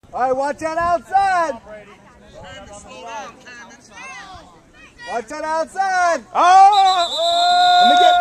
All right, watch out outside. Watch out outside. Oh! Let me get